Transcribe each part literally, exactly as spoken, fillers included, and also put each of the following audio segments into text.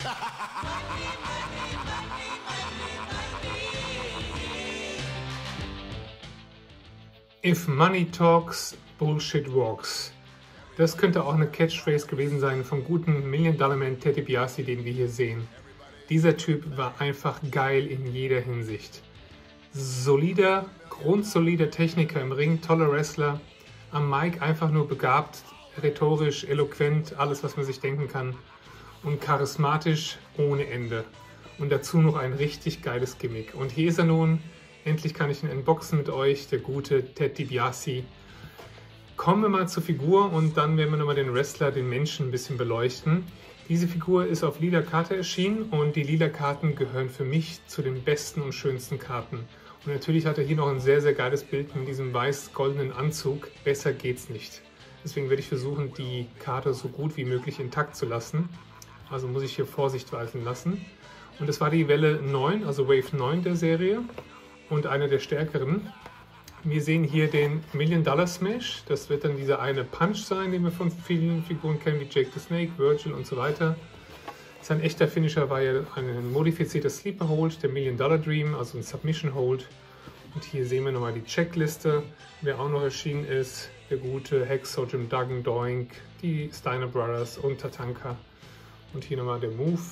If money talks, bullshit walks. Das könnte auch eine Catchphrase gewesen sein vom guten Million Dollar Man Ted DiBiase, den wir hier sehen. Dieser Typ war einfach geil in jeder Hinsicht. Solider, grundsolider Techniker im Ring, toller Wrestler, am Mic einfach nur begabt, rhetorisch, eloquent, alles was man sich denken kann und charismatisch ohne Ende. Und dazu noch ein richtig geiles Gimmick. Und hier ist er nun. Endlich kann ich ihn unboxen mit euch, der gute Ted DiBiase. Kommen wir mal zur Figur und dann werden wir nochmal den Wrestler, den Menschen ein bisschen beleuchten. Diese Figur ist auf lila Karte erschienen und die lila Karten gehören für mich zu den besten und schönsten Karten. Und natürlich hat er hier noch ein sehr, sehr geiles Bild mit diesem weiß-goldenen Anzug. Besser geht's nicht. Deswegen werde ich versuchen, die Karte so gut wie möglich intakt zu lassen. Also muss ich hier Vorsicht walten lassen. Und das war die Welle neun, also Wave neun der Serie. Und einer der stärkeren. Wir sehen hier den Million Dollar Smash. Das wird dann dieser eine Punch sein, den wir von vielen Figuren kennen, wie Jake the Snake, Virgil und so weiter. Sein echter Finisher war ja ein modifizierter Sleeper Hold, der Million Dollar Dream, also ein Submission Hold. Und hier sehen wir nochmal die Checkliste, wer auch noch erschienen ist. Der gute Hacksaw Jim Duggan, Doink, die Steiner Brothers und Tatanka. Und hier nochmal der Move.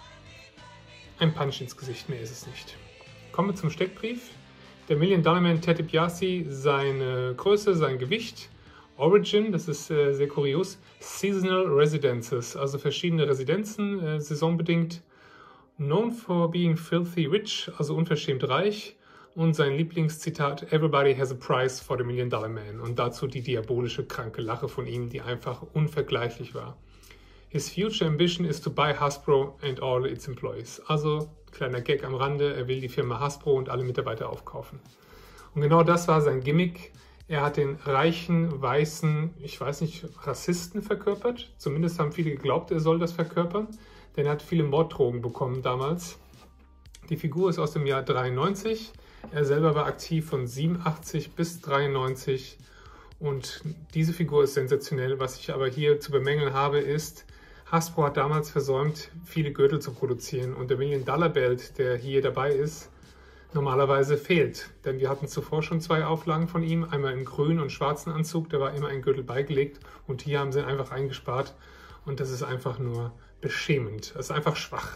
Ein Punch ins Gesicht, mehr ist es nicht. Kommen wir zum Steckbrief. Der Million Dollar Man Ted DiBiase, seine Größe, sein Gewicht, Origin, das ist äh, sehr kurios, Seasonal Residences, also verschiedene Residenzen, äh, saisonbedingt, known for being filthy rich, also unverschämt reich, und sein Lieblingszitat, everybody has a price for the Million Dollar Man, und dazu die diabolische, kranke Lache von ihm, die einfach unvergleichlich war. His future ambition is to buy Hasbro and all its employees. Also, kleiner Gag am Rande, er will die Firma Hasbro und alle Mitarbeiter aufkaufen. Und genau das war sein Gimmick. Er hat den reichen, weißen, ich weiß nicht, Rassisten verkörpert. Zumindest haben viele geglaubt, er soll das verkörpern. Denn er hat viele Morddrogen bekommen damals. Die Figur ist aus dem Jahr dreiundneunzig. Er selber war aktiv von siebenundachtzig bis dreiundneunzig. Und diese Figur ist sensationell. Was ich aber hier zu bemängeln habe, ist, Hasbro hat damals versäumt, viele Gürtel zu produzieren und der Million Dollar Belt, der hier dabei ist, normalerweise fehlt. Denn wir hatten zuvor schon zwei Auflagen von ihm, einmal im grünen und schwarzen Anzug, da war immer ein Gürtel beigelegt und hier haben sie ihn einfach eingespart und das ist einfach nur beschämend. Das ist einfach schwach.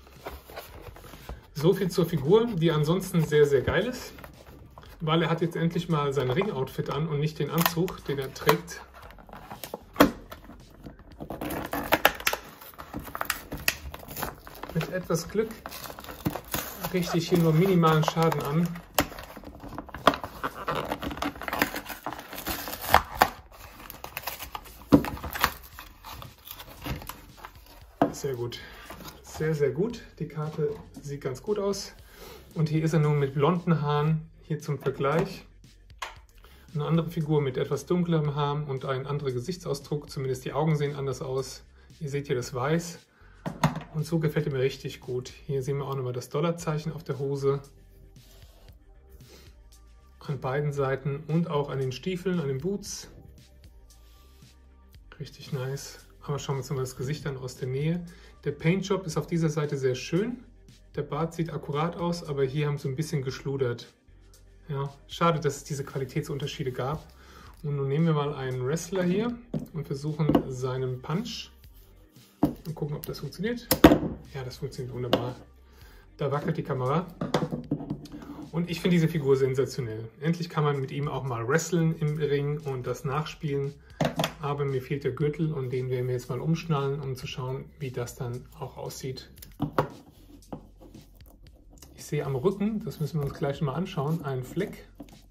So viel zur Figur, die ansonsten sehr, sehr geil ist, weil er hat jetzt endlich mal sein Ring-Outfit an und nicht den Anzug, den er trägt. Mit etwas Glück richte ich hier nur minimalen Schaden an. Sehr gut. Sehr, sehr gut. Die Karte sieht ganz gut aus. Und hier ist er nun mit blonden Haaren, hier zum Vergleich. Eine andere Figur mit etwas dunklerem Haar und ein anderer Gesichtsausdruck. Zumindest die Augen sehen anders aus. Ihr seht hier das Weiß. Und so gefällt er mir richtig gut. Hier sehen wir auch nochmal das Dollarzeichen auf der Hose. An beiden Seiten und auch an den Stiefeln, an den Boots. Richtig nice. Aber schauen wir uns mal das Gesicht an aus der Nähe. Der Paintjob ist auf dieser Seite sehr schön. Der Bart sieht akkurat aus, aber hier haben sie ein bisschen geschludert. Ja, schade, dass es diese Qualitätsunterschiede gab. Und nun nehmen wir mal einen Wrestler hier und versuchen seinen Punch. Und gucken, ob das funktioniert. Ja, das funktioniert wunderbar. Da wackelt die Kamera. Und ich finde diese Figur sensationell. Endlich kann man mit ihm auch mal wrestlen im Ring und das nachspielen. Aber mir fehlt der Gürtel und den werden wir jetzt mal umschnallen, um zu schauen, wie das dann auch aussieht. Ich sehe am Rücken, das müssen wir uns gleich mal anschauen, einen Fleck.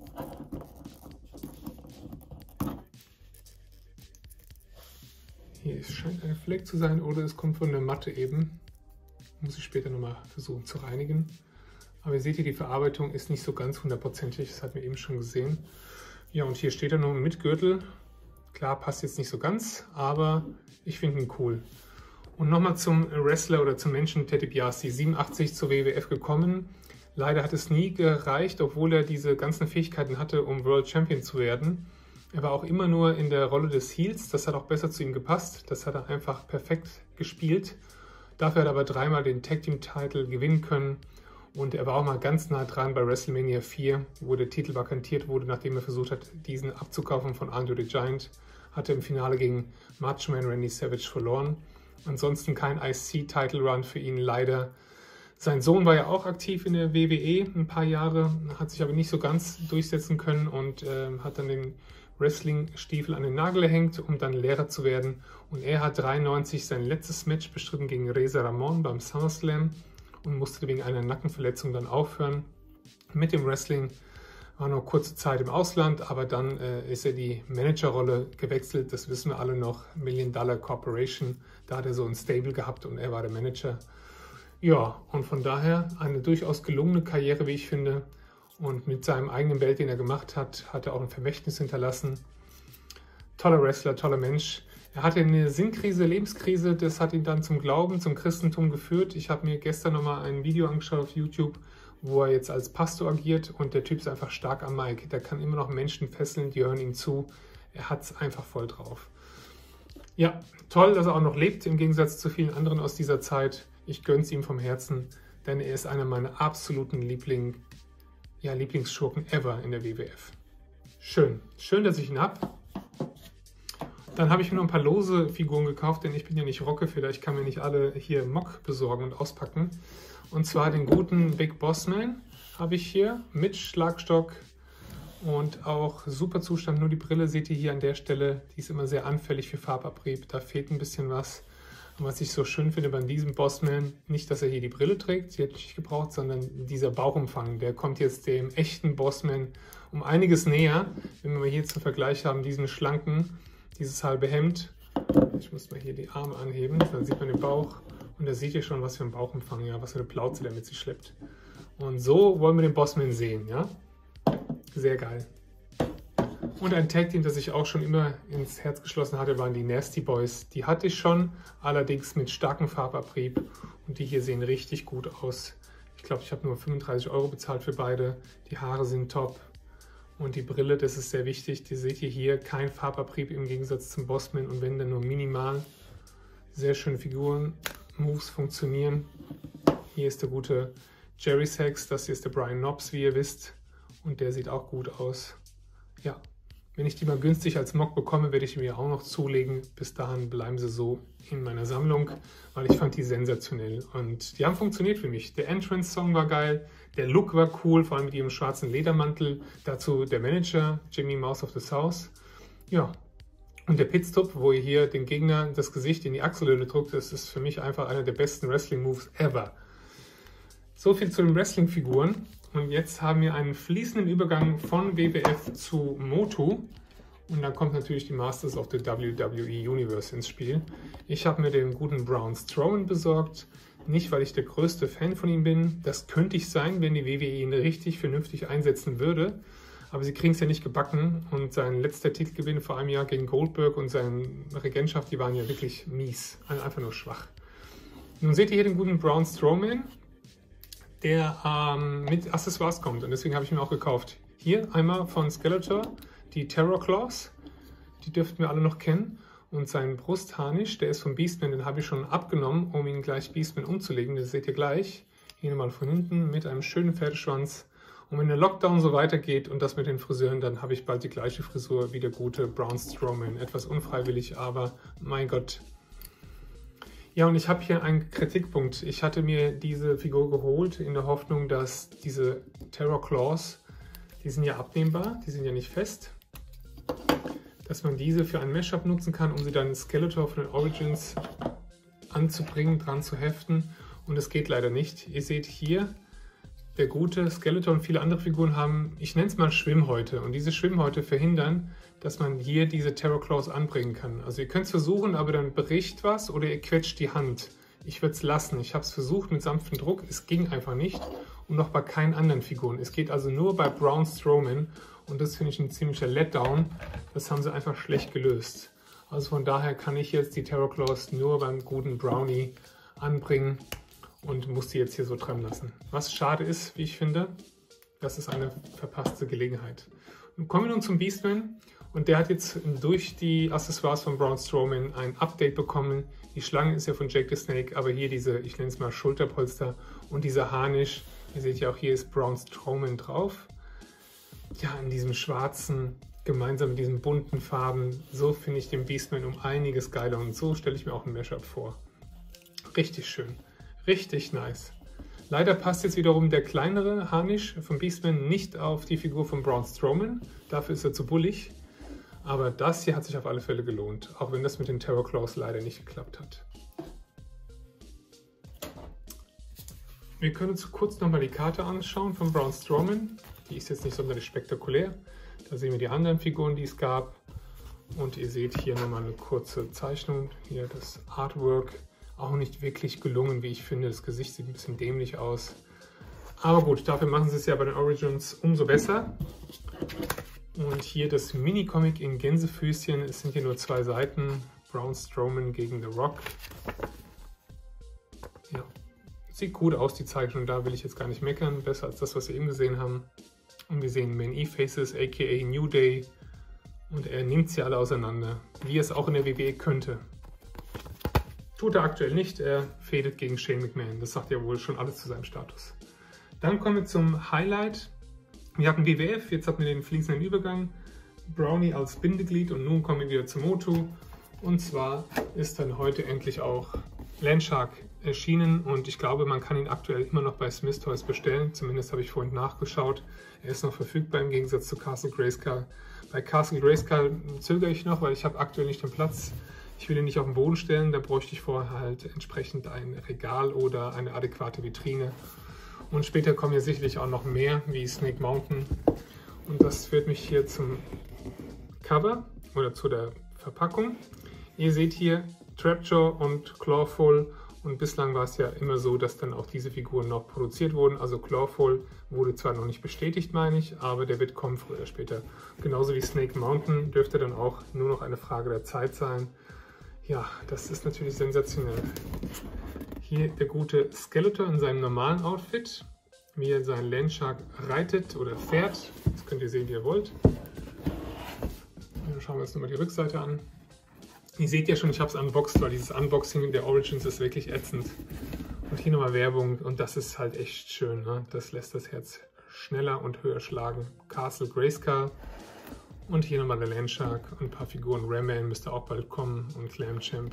Hier scheint ein Fleck zu sein oder es kommt von der Matte eben. Muss ich später nochmal versuchen zu reinigen. Aber ihr seht hier, die Verarbeitung ist nicht so ganz hundertprozentig, das hatten wir eben schon gesehen. Ja, und hier steht er noch mit Gürtel. Klar, passt jetzt nicht so ganz, aber ich finde ihn cool. Und nochmal zum Wrestler oder zum Menschen Ted DiBiase, siebenundachtzig zur W W F gekommen. Leider hat es nie gereicht, obwohl er diese ganzen Fähigkeiten hatte, um World Champion zu werden. Er war auch immer nur in der Rolle des Heels, das hat auch besser zu ihm gepasst. Das hat er einfach perfekt gespielt. Dafür hat er aber dreimal den Tag Team Title gewinnen können. Und er war auch mal ganz nah dran bei WrestleMania vier, wo der Titel vakantiert wurde, nachdem er versucht hat, diesen abzukaufen von Andre the Giant. Hatte im Finale gegen Macho Man Randy Savage verloren. Ansonsten kein I C-Title-Run für ihn, leider. Sein Sohn war ja auch aktiv in der W W E ein paar Jahre, hat sich aber nicht so ganz durchsetzen können und äh, hat dann den Wrestling-Stiefel an den Nagel gehängt, um dann Lehrer zu werden. Und er hat neunzehnhundertdreiundneunzig sein letztes Match bestritten gegen Reza Ramon beim SummerSlam und musste wegen einer Nackenverletzung dann aufhören mit dem Wrestling. War noch kurze Zeit im Ausland, aber dann äh, ist er die Managerrolle gewechselt. Das wissen wir alle noch. Million Dollar Corporation, da hat er so ein Stable gehabt und er war der Manager. Ja, und von daher eine durchaus gelungene Karriere, wie ich finde. Und mit seinem eigenen Belt, den er gemacht hat, hat er auch ein Vermächtnis hinterlassen. Toller Wrestler, toller Mensch. Er hatte eine Sinnkrise, Lebenskrise, das hat ihn dann zum Glauben, zum Christentum geführt. Ich habe mir gestern nochmal ein Video angeschaut auf YouTube, wo er jetzt als Pastor agiert und der Typ ist einfach stark am Mic. Der kann immer noch Menschen fesseln, die hören ihm zu. Er hat es einfach voll drauf. Ja, toll, dass er auch noch lebt, im Gegensatz zu vielen anderen aus dieser Zeit. Ich gönne es ihm vom Herzen, denn er ist einer meiner absoluten Liebling, ja, Lieblingsschurken ever in der W W F. Schön, schön, dass ich ihn habe. Dann habe ich mir noch ein paar lose Figuren gekauft, denn ich bin ja nicht Rockefeller, ich kann mir nicht alle hier Mock besorgen und auspacken. Und zwar den guten Big Boss Man habe ich hier mit Schlagstock und auch super Zustand. Nur die Brille seht ihr hier an der Stelle, die ist immer sehr anfällig für Farbabrieb. Da fehlt ein bisschen was. Und was ich so schön finde bei diesem Bossman, nicht, dass er hier die Brille trägt, sie hat nicht gebraucht, sondern dieser Bauchumfang, der kommt jetzt dem echten Bossman um einiges näher. Wenn wir mal hier zum Vergleich haben, diesen schlanken, dieses halbe Hemd. Ich muss mal hier die Arme anheben, dann sieht man den Bauch. Und da seht ihr schon, was für ein Bauchumfang, ja, was für eine Plauze der mit sich schleppt. Und so wollen wir den Bossman sehen, ja. Sehr geil. Und ein Tag Team, das ich auch schon immer ins Herz geschlossen hatte, waren die Nasty Boys. Die hatte ich schon, allerdings mit starkem Farbabrieb. Und die hier sehen richtig gut aus. Ich glaube, ich habe nur fünfunddreißig Euro bezahlt für beide. Die Haare sind top. Und die Brille, das ist sehr wichtig. Die seht ihr hier, kein Farbabrieb im Gegensatz zum Bossman. Und wenn dann nur minimal. Sehr schöne Figuren. Moves funktionieren. Hier ist der gute Jerry Sachs. Das hier ist der Brian Knobbs, wie ihr wisst. Und der sieht auch gut aus. Ja, wenn ich die mal günstig als Mock bekomme, werde ich mir auch noch zulegen. Bis dahin bleiben sie so in meiner Sammlung, weil ich fand die sensationell. Und die haben funktioniert für mich. Der Entrance-Song war geil, der Look war cool, vor allem mit ihrem schwarzen Ledermantel. Dazu der Manager, Jimmy Mouse of the South. Ja, und der Pitstop, wo ihr hier den Gegner das Gesicht in die Achselhöhle drückt, das ist für mich einfach einer der besten Wrestling-Moves ever. So viel zu den Wrestling-Figuren. Und jetzt haben wir einen fließenden Übergang von W W F zu Motu. Und dann kommt natürlich die Masters of the W W E Universe ins Spiel. Ich habe mir den guten Braun Strowman besorgt. Nicht, weil ich der größte Fan von ihm bin. Das könnte ich sein, wenn die W W E ihn richtig vernünftig einsetzen würde. Aber sie kriegen es ja nicht gebacken. Und sein letzter Titelgewinn vor einem Jahr gegen Goldberg und seine Regentschaft, die waren ja wirklich mies. Einfach nur schwach. Nun seht ihr hier den guten Braun Strowman, der ähm, mit Accessoires kommt und deswegen habe ich ihn auch gekauft. Hier einmal von Skeletor die Terror Claws, die dürften wir alle noch kennen. Und sein Brustharnisch, der ist von Beastman, den habe ich schon abgenommen, um ihn gleich Beastman umzulegen. Das seht ihr gleich. Hier nochmal von hinten mit einem schönen Pferdeschwanz. Und wenn der Lockdown so weitergeht und das mit den Friseuren, dann habe ich bald die gleiche Frisur wie der gute Braun Strowman. Etwas unfreiwillig, aber mein Gott. Ja, und ich habe hier einen Kritikpunkt. Ich hatte mir diese Figur geholt in der Hoffnung, dass diese Terror Claws, die sind ja abnehmbar, die sind ja nicht fest, dass man diese für ein Mashup nutzen kann, um sie dann in Skeletor von den Origins anzubringen, dran zu heften. Und es geht leider nicht. Ihr seht hier, der gute Skeletor und viele andere Figuren haben, ich nenne es mal Schwimmhäute. Und diese Schwimmhäute verhindern, dass man hier diese Terror Claws anbringen kann. Also ihr könnt es versuchen, aber dann bricht was oder ihr quetscht die Hand. Ich würde es lassen. Ich habe es versucht mit sanftem Druck. Es ging einfach nicht. Und noch bei keinen anderen Figuren. Es geht also nur bei Braun Strowman. Und das finde ich ein ziemlicher Letdown. Das haben sie einfach schlecht gelöst. Also von daher kann ich jetzt die Terror Claws nur beim guten Brownie anbringen. Und muss die jetzt hier so dran lassen. Was schade ist, wie ich finde, das ist eine verpasste Gelegenheit. Und kommen wir nun zum Beastman. Und der hat jetzt durch die Accessoires von Braun Strowman ein Update bekommen. Die Schlange ist ja von Jake the Snake, aber hier diese, ich nenne es mal Schulterpolster und dieser Harnisch. Ihr seht ja auch, hier ist Braun Strowman drauf. Ja, in diesem schwarzen, gemeinsam mit diesen bunten Farben. So finde ich den Beastman um einiges geiler und so stelle ich mir auch ein Mashup vor. Richtig schön, richtig nice. Leider passt jetzt wiederum der kleinere Harnisch von Beastman nicht auf die Figur von Braun Strowman. Dafür ist er zu bullig. Aber das hier hat sich auf alle Fälle gelohnt, auch wenn das mit den Terror Claws leider nicht geklappt hat. Wir können uns kurz nochmal die Karte anschauen von Braun Strowman. Die ist jetzt nicht sonderlich spektakulär. Da sehen wir die anderen Figuren, die es gab. Und ihr seht hier nochmal eine kurze Zeichnung. Hier das Artwork. Auch nicht wirklich gelungen, wie ich finde. Das Gesicht sieht ein bisschen dämlich aus. Aber gut, dafür machen sie es ja bei den Origins umso besser. Und hier das Mini-Comic in Gänsefüßchen. Es sind hier nur zwei Seiten. Braun Strowman gegen The Rock. Ja, sieht gut aus, die Zeichnung. Da will ich jetzt gar nicht meckern. Besser als das, was wir eben gesehen haben. Und wir sehen Man E-Faces, aka New Day. Und er nimmt sie alle auseinander, wie es auch in der W W E könnte. Tut er aktuell nicht. Er fädet gegen Shane McMahon. Das sagt ja wohl schon alles zu seinem Status. Dann kommen wir zum Highlight. Wir hatten W W F, jetzt hatten wir den fließenden Übergang, Brownie als Bindeglied und nun kommen wir wieder zu Motu. Und zwar ist dann heute endlich auch Landshark erschienen und ich glaube, man kann ihn aktuell immer noch bei Smith Toys bestellen. Zumindest habe ich vorhin nachgeschaut. Er ist noch verfügbar im Gegensatz zu Castle Grayskull. Bei Castle Grayskull zögere ich noch, weil ich habe aktuell nicht den Platz. Ich will ihn nicht auf den Boden stellen, da bräuchte ich vorher halt entsprechend ein Regal oder eine adäquate Vitrine. Und später kommen ja sicherlich auch noch mehr, wie Snake Mountain. Und das führt mich hier zum Cover oder zu der Verpackung. Ihr seht hier Trapjaw und Clawful. Und bislang war es ja immer so, dass dann auch diese Figuren noch produziert wurden. Also Clawful wurde zwar noch nicht bestätigt, meine ich, aber der wird kommen früher oder später. Genauso wie Snake Mountain dürfte dann auch nur noch eine Frage der Zeit sein. Ja, das ist natürlich sensationell. Hier der gute Skeletor in seinem normalen Outfit, wie er seinen Landshark reitet oder fährt. Das könnt ihr sehen, wie ihr wollt. Dann schauen wir uns nochmal die Rückseite an. Ihr seht ja schon, ich habe es unboxed, weil dieses Unboxing der Origins ist wirklich ätzend. Und hier nochmal Werbung und das ist halt echt schön. Ne? Das lässt das Herz schneller und höher schlagen. Castle Grayskull. Und hier nochmal der Landshark und ein paar Figuren. Rayman müsste auch bald kommen und Clamchamp.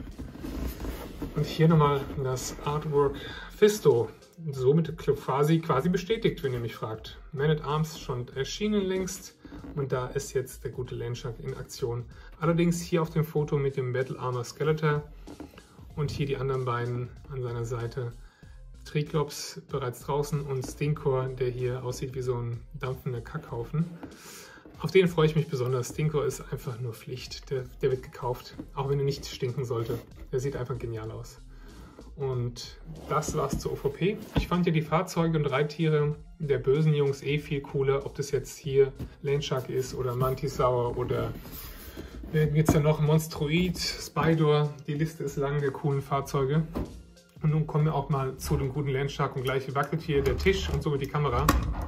Und hier nochmal das Artwork Fisto. Somit quasi, quasi bestätigt, wenn ihr mich fragt. Man at Arms schon erschienen längst. Und da ist jetzt der gute Landshark in Aktion. Allerdings hier auf dem Foto mit dem Battle Armor Skeletor. Und hier die anderen beiden an seiner Seite. Triklops bereits draußen und Stinkor, der hier aussieht wie so ein dampfender Kackhaufen. Auf den freue ich mich besonders. Stinkor ist einfach nur Pflicht. Der, der wird gekauft, auch wenn er nicht stinken sollte. Der sieht einfach genial aus. Und das war's zur O V P. Ich fand ja die Fahrzeuge und Reittiere der bösen Jungs eh viel cooler. Ob das jetzt hier Landshark ist oder Mantisaur oder jetzt ja noch Monstroid, Spydor. Die Liste ist lang der coolen Fahrzeuge. Und nun kommen wir auch mal zu dem guten Landshark und gleich wackelt hier der Tisch und somit die Kamera.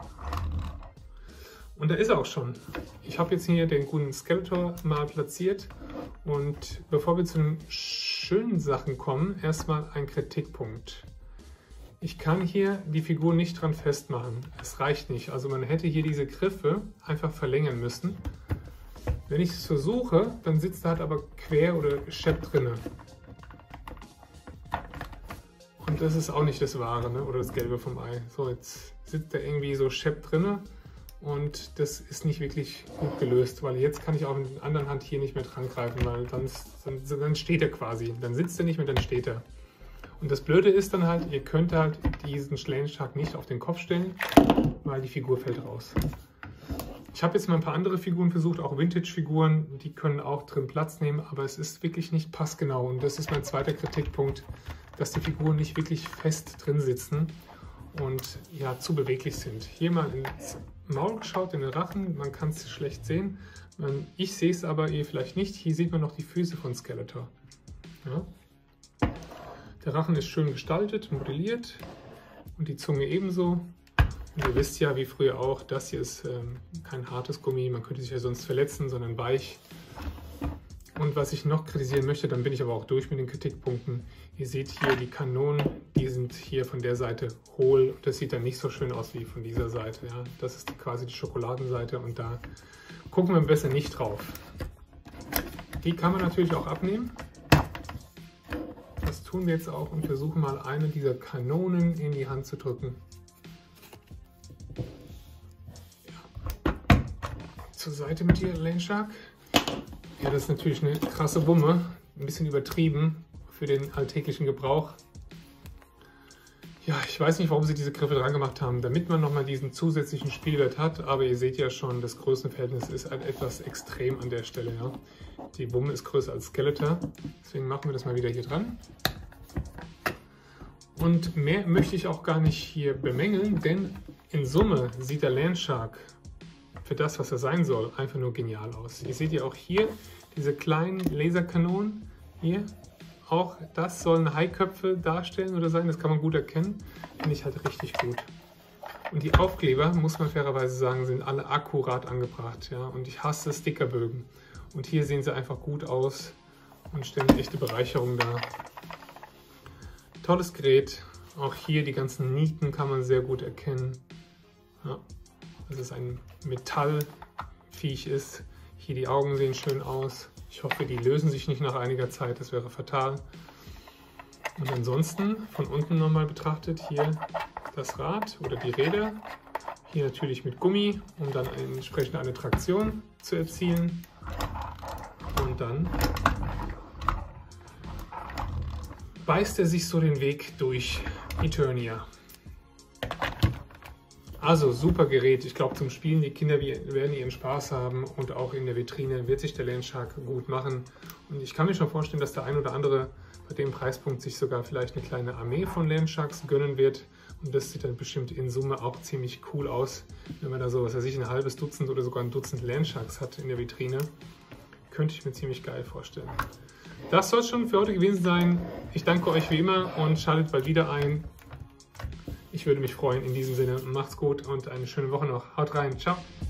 Und da ist er auch schon. Ich habe jetzt hier den guten Skeletor mal platziert. Und bevor wir zu den schönen Sachen kommen, erstmal ein Kritikpunkt. Ich kann hier die Figur nicht dran festmachen. Es reicht nicht. Also man hätte hier diese Griffe einfach verlängern müssen. Wenn ich es versuche, dann sitzt da halt aber quer oder schepp drinne. Und das ist auch nicht das Wahre, ne? Oder das Gelbe vom Ei. So, jetzt sitzt da irgendwie so schepp drinne. Und das ist nicht wirklich gut gelöst, weil jetzt kann ich auch mit der anderen Hand hier nicht mehr dran greifen, weil dann, dann, dann steht er quasi. Dann sitzt er nicht mehr, dann steht er. Und das Blöde ist dann halt, ihr könnt halt diesen Landshark nicht auf den Kopf stellen, weil die Figur fällt raus. Ich habe jetzt mal ein paar andere Figuren versucht, auch Vintage-Figuren, die können auch drin Platz nehmen, aber es ist wirklich nicht passgenau. Und das ist mein zweiter Kritikpunkt, dass die Figuren nicht wirklich fest drin sitzen und ja, zu beweglich sind. Hier mal ins Maul geschaut, in den Rachen, man kann es schlecht sehen. Man, ich sehe es aber, ihr vielleicht nicht. Hier sieht man noch die Füße von Skeletor. Ja. Der Rachen ist schön gestaltet, modelliert und die Zunge ebenso. Und ihr wisst ja, wie früher auch, das hier ist ähm, kein hartes Gummi, man könnte sich ja sonst verletzen, sondern weich. Und was ich noch kritisieren möchte, dann bin ich aber auch durch mit den Kritikpunkten. Ihr seht hier die Kanonen, die sind hier von der Seite hohl. Das sieht dann nicht so schön aus wie von dieser Seite. Ja. Das ist die, quasi die Schokoladenseite und da gucken wir besser nicht drauf. Die kann man natürlich auch abnehmen. Das tun wir jetzt auch und versuchen mal eine dieser Kanonen in die Hand zu drücken. Ja. Zur Seite mit dir, Landshark. Ja, das ist natürlich eine krasse Wumme, ein bisschen übertrieben für den alltäglichen Gebrauch. Ja, ich weiß nicht, warum sie diese Griffe dran gemacht haben, damit man nochmal diesen zusätzlichen Spielwert hat, aber ihr seht ja schon, das Größenverhältnis ist halt etwas extrem an der Stelle. Ja. Die Wumme ist größer als Skeletor, deswegen machen wir das mal wieder hier dran. Und mehr möchte ich auch gar nicht hier bemängeln, denn in Summe sieht der Landshark für das, was er sein soll, einfach nur genial aus. Ihr seht ja auch hier diese kleinen Laserkanonen hier. Auch das sollen Haiköpfe darstellen oder sein, das kann man gut erkennen. Finde ich halt richtig gut. Und die Aufkleber, muss man fairerweise sagen, sind alle akkurat angebracht. Ja? Und ich hasse Stickerbögen. Und hier sehen sie einfach gut aus und stellen eine echte Bereicherung dar. Tolles Gerät. Auch hier die ganzen Nieten kann man sehr gut erkennen. Ja, dass es ein Metallviech ist. Hier die Augen sehen schön aus. Ich hoffe, die lösen sich nicht nach einiger Zeit, das wäre fatal. Und ansonsten von unten nochmal betrachtet, hier das Rad oder die Räder. Hier natürlich mit Gummi, um dann entsprechend eine Traktion zu erzielen. Und dann beißt er sich so den Weg durch Eternia. Also super Gerät, ich glaube zum Spielen, die Kinder werden ihren Spaß haben und auch in der Vitrine wird sich der Landshark gut machen. Und ich kann mir schon vorstellen, dass der ein oder andere bei dem Preispunkt sich sogar vielleicht eine kleine Armee von Landsharks gönnen wird. Und das sieht dann bestimmt in Summe auch ziemlich cool aus, wenn man da so, was weiß ich, ein halbes Dutzend oder sogar ein Dutzend Landsharks hat in der Vitrine. Könnte ich mir ziemlich geil vorstellen. Das soll es schon für heute gewesen sein. Ich danke euch wie immer und schaltet bald wieder ein. Ich würde mich freuen. In diesem Sinne, macht's gut und eine schöne Woche noch. Haut rein. Ciao.